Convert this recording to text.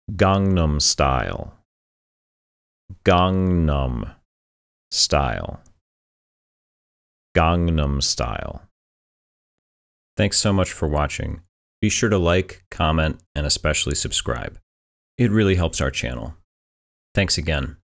Gangnam Style. Gangnam Style. Gangnam Style. Thanks so much for watching. Be sure to like, comment, and especially subscribe. It really helps our channel. Thanks again.